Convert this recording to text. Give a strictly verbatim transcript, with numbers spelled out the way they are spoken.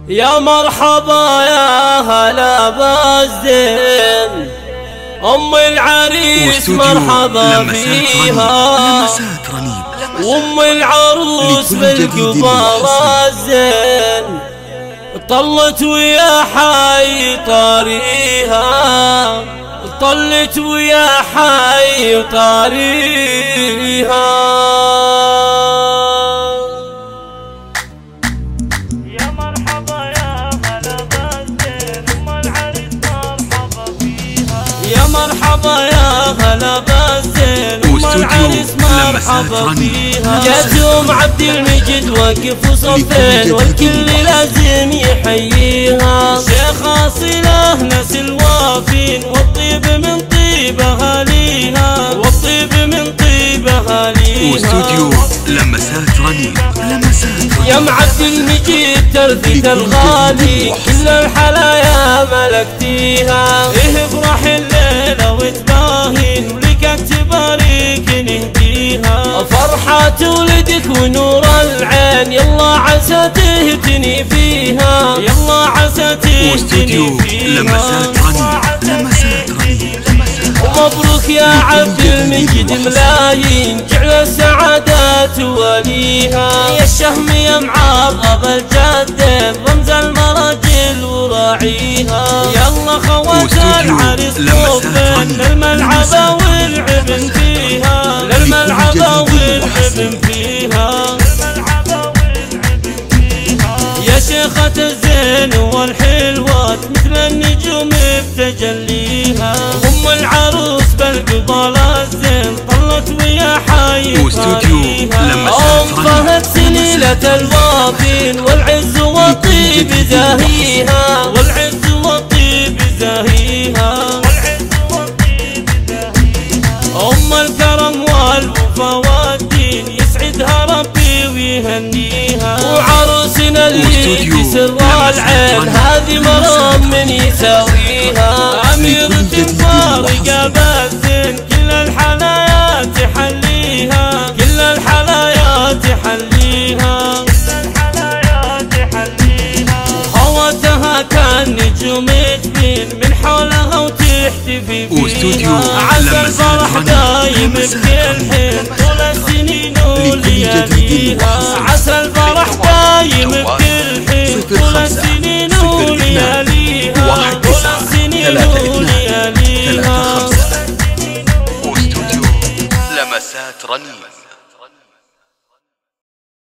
يا مرحبا يا هلا بالزين، أم العريس مرحبا فيها، وأم العروس بالقبار الزين، طلت ويا حي طاريها، طلت ويا حي طاريها. مرحبا يا هلا بالزين، أم العريس مرحبا فيها. جاتهم عبد المجيد وقف وصفين والكل لازم يحييها. شيخة صلة ناس الوافين والطيب من طيب أهاليها، والطيب من طيب أهاليها. واستوديو لمسات رنين، لمسات رنين. يا عبد المجيد ترثك الغالي، كل الحلايا ملكتيها. إيه افرح الليلة وتباهين ولك تبارك نهديها. فرحة ولدك ونور العين يلا عسى تهتني فيها، يلا عسى تهتني فيها. لمسات رنين، لمسات رنين، لمسات. ومبروك يا عبد المجيد ملايين جعل السعادات وليها. يا الشهم يا معرب الجدين رمز المراجل وراعيها. يلا خوات العريس طوفين للملعبة والعبن فيها، للملعبة والعبن فيها. يا شيخة الزين والحلوات مثل النجوم بتجليها. أم العروس بالقبال الزين طلت ويا حي طاريها. أم فهد سليلة الوافين والعز والطيب زاهيها، والعز والطيب زاهيها. أم الكرم والوفا والدين يسعدها ربي ويهنيها. وعروسنا اللي تسر العين هذه مرام من يساويها. أميرة فارقة بالزين كل الحلايا تحليها، كل الحلايا تحليها. خواتها كان نجوم تبين من حولها وتحتفي فيها. عسى الفرح دايم بكل حين طول السنين ولياليها. عسى الفرح دايم بكل حين طول السنين ولياليها، طول السنين ولياليها. واستوديو لمسات رنين.